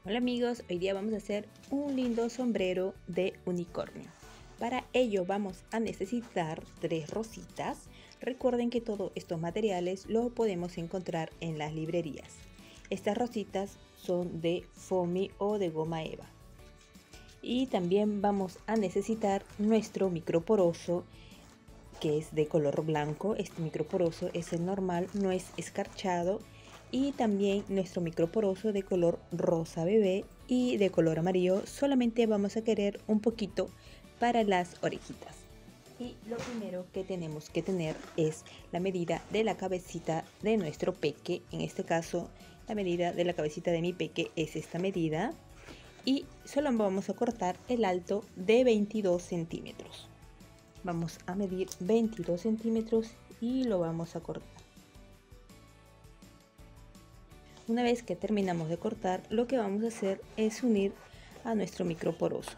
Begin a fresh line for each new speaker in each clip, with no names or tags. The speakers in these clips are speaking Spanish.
Hola amigos, hoy día vamos a hacer un lindo sombrero de unicornio. Para ello vamos a necesitar 3 rositas. Recuerden que todos estos materiales los podemos encontrar en las librerías. Estas rositas son de foamy o de goma eva. Y también vamos a necesitar nuestro microporoso, que es de color blanco. Este microporoso es el normal, no es escarchado. Y también nuestro microporoso de color rosa bebé y de color amarillo. Solamente vamos a querer un poquito para las orejitas. Y lo primero que tenemos que tener es la medida de la cabecita de nuestro peque. En este caso, la medida de la cabecita de mi peque es esta medida. Y solo vamos a cortar el alto de 22 centímetros. Vamos a medir 22 centímetros y lo vamos a cortar. Una vez que terminamos de cortar, lo que vamos a hacer es unir a nuestro microporoso.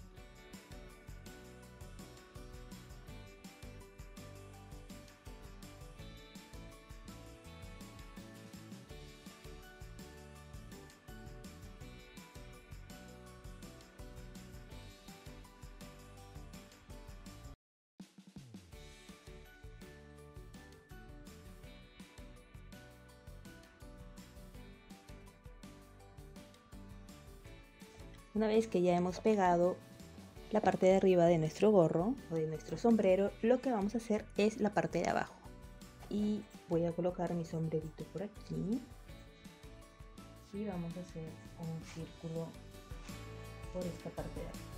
Una vez que ya hemos pegado la parte de arriba de nuestro gorro o de nuestro sombrero, lo que vamos a hacer es la parte de abajo. Y voy a colocar mi sombrerito por aquí. Y vamos a hacer un círculo por esta parte de abajo.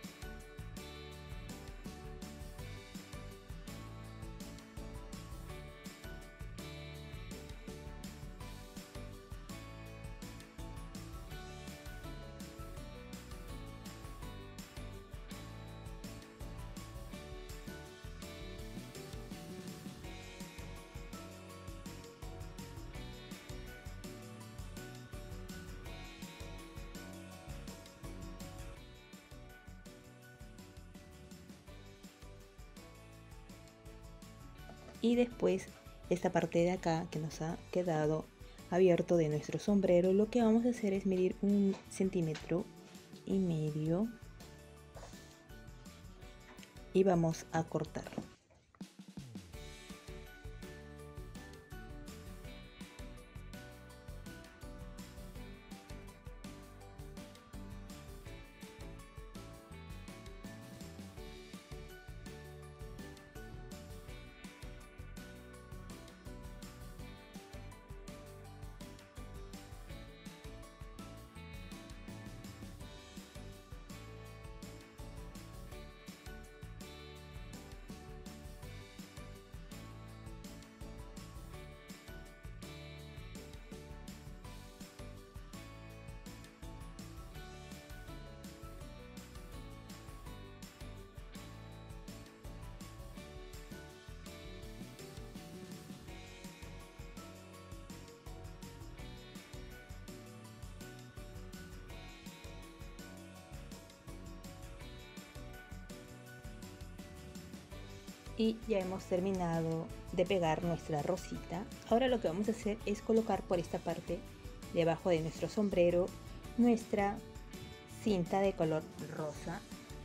Y después esta parte de acá que nos ha quedado abierto de nuestro sombrero, lo que vamos a hacer es medir 1,5 centímetros y vamos a cortarlo. Y ya hemos terminado de pegar nuestra rosita. Ahora lo que vamos a hacer es colocar por esta parte debajo de nuestro sombrero nuestra cinta de color rosa.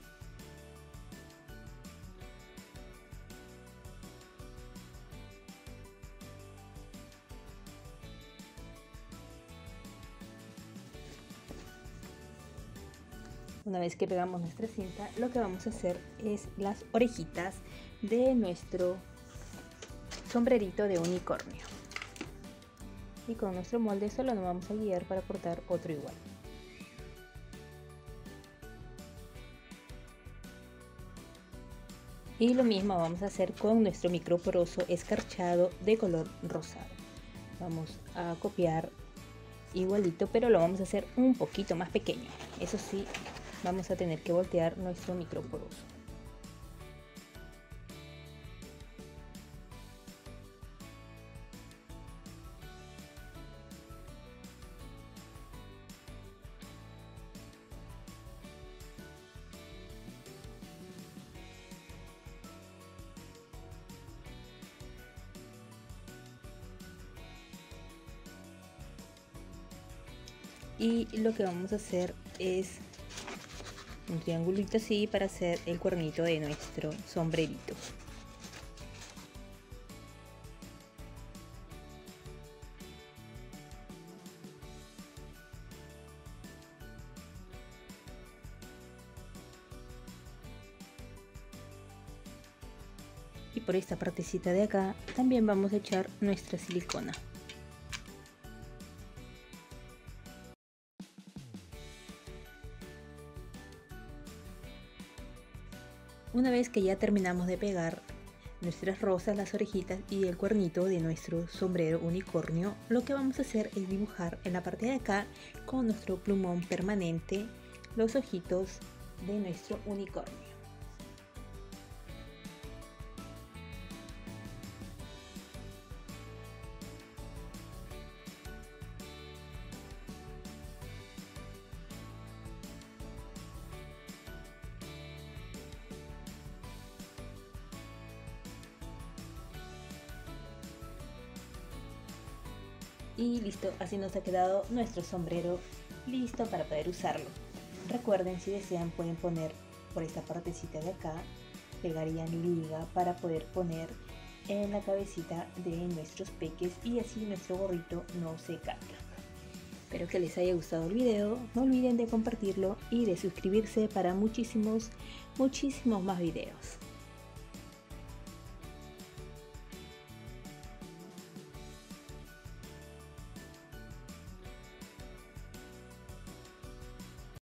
Una vez que pegamos nuestra cinta, lo que vamos a hacer es las orejitas de nuestro sombrerito de unicornio. Y con nuestro molde solo nos vamos a guiar para cortar otro igual. Y lo mismo vamos a hacer con nuestro microporoso escarchado de color rosado. Vamos a copiar igualito, pero lo vamos a hacer un poquito más pequeño. Eso sí, vamos a tener que voltear nuestro microporoso. Y lo que vamos a hacer es un triangulito así para hacer el cuernito de nuestro sombrerito. Y por esta partecita de acá también vamos a echar nuestra silicona. Una vez que ya terminamos de pegar nuestras rosas, las orejitas y el cuernito de nuestro sombrero unicornio, lo que vamos a hacer es dibujar en la parte de acá con nuestro plumón permanente los ojitos de nuestro unicornio. Y listo, así nos ha quedado nuestro sombrero listo para poder usarlo. Recuerden, si desean pueden poner por esta partecita de acá, pegarían liga para poder poner en la cabecita de nuestros peques y así nuestro gorrito no se caiga. Espero que les haya gustado el video, no olviden de compartirlo y de suscribirse para muchísimos más videos.